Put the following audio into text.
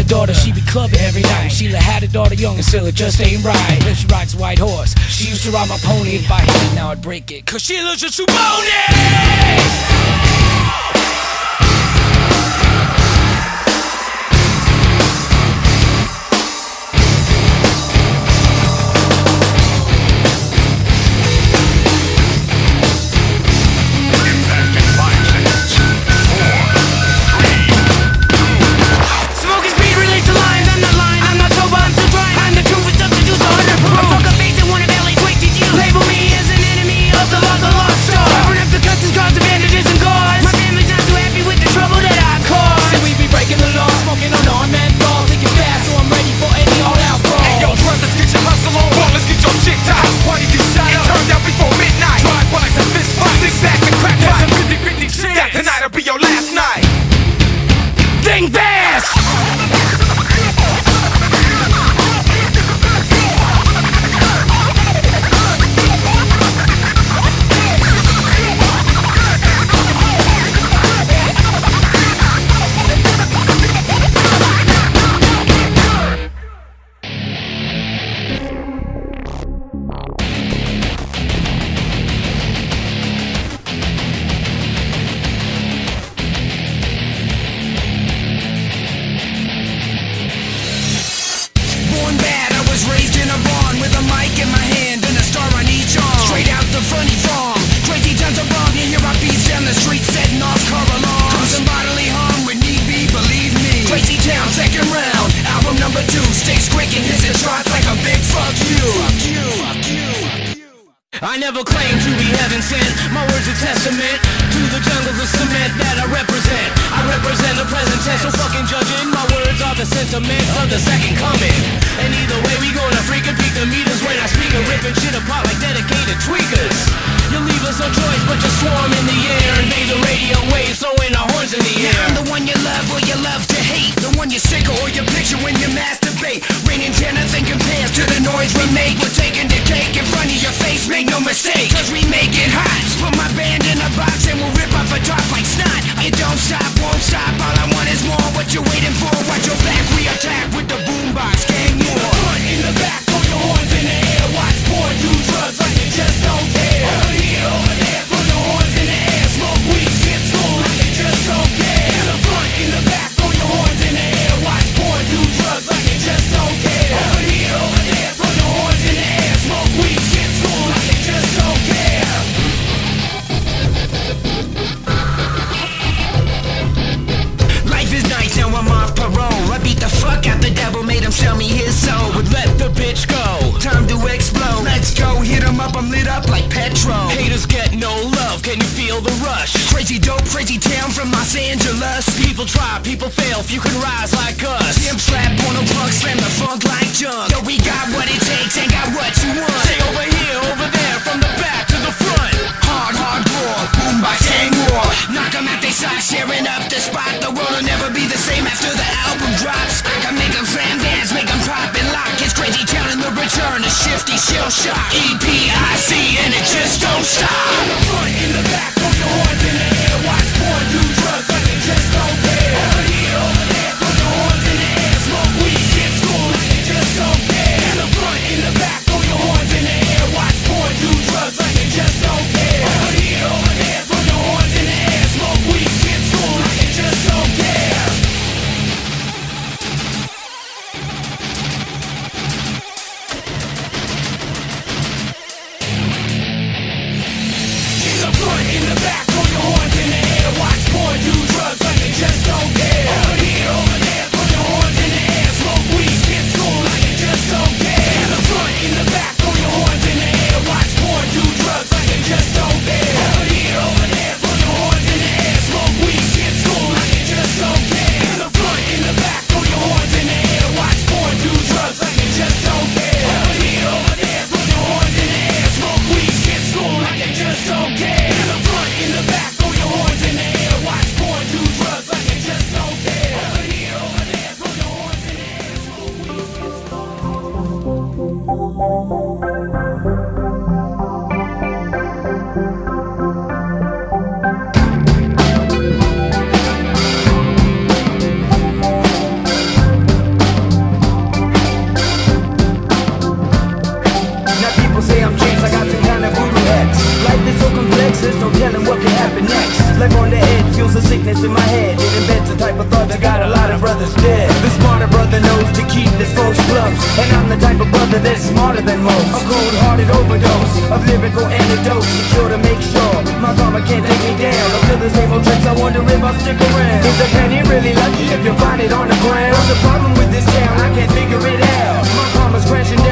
daughter, she be clubbing every night. Sheila had a daughter young and still it just ain't right. When she rides a white horse, she used to ride my pony. If I hit it now I'd break it, cause Sheila's just too bony. Think fast! Second round, album number 2, sticks quick and hits it shots like a big fuck you. I never claimed to be heaven sent. My words a testament to the jungles of cement that I represent. I represent the present tense, so fucking judging. My words are the sentiments of the second coming. And either way we gonna freaking peak the meters when I speak and ripping shit apart like dedicated tweakers. You leave us no choice but to swarm in the air and invade the radio waves, throwing our horns in the air. I'm the one you love or you love to hate, the one you sick or you picture when you masturbate. Raining ten, nothing compares to the noise we make. We're taking the cake in front of your face, make no mistake, cause we make it hot. Put my band in a box and we'll rip off a top like snot. It don't stop, won't stop, all I want is more. What you waiting for? Watch your back, we attack with the boombox, gang war. In the front, in the back, throw your horns in the air. Watch boy do drugs like they just don't care. Over here, over there, throw your horns in the air. Smoke weed, skip school like they just don't care. In the front, in the back, throw your horns in the air. Watch boy do drugs like they just don't care. Over here, over there, throw your horns in the air. Smoke weed, skip school like they just don't care. Life is nice, now I'm off parole. I beat the fuck out the devil, made him sell me his soul. Would let the bitch go, time to explode. Let's go, hit him up, I'm lit up like petrol. Haters get no love, can you feel the rush? Crazy dope, crazy town from Los Angeles. People try, people fail, few can rise like us. Pimp slap, porno plug, slam the funk like junk. Yo, we got what it takes, ain't got what you want. Stay over here, over there, from the back to the front. Hard, hardcore, boombox, gang war. Knock 'em out they socks, tearing up the spot. The world will never be the same after the album drops. I can make 'em slam dance, make 'em pop and lock. It's Crazy Town in the return, a shifty shell shock. EPIC and it just don't stop. In the front, in the back, throw your horns in the air. Watch boy do drugs like they just don't care. Over here, over there, throw your horns in the air. Smoke weed, skip school like they just don't care. In the front, in the back, throw your horns in the air. Watch boy do drugs like they just don't care. Over here, over there, throw your horns in the air. Smoke weed, skip school like they just don't care. In the front, in the back, and Ben's the type of thug that got a lot of brothers dead. The smarter brother knows to keep his foes close, and I'm the type of brother that's smarter than most. A cold-hearted overdose of lyrical antidotes, secure to make sure my karma can't take me down. Up to the same old tricks, I wonder if I'll stick around. Is a penny really lucky if you find it on the ground? What's the problem with this town? I can't figure it out. My karma's crashing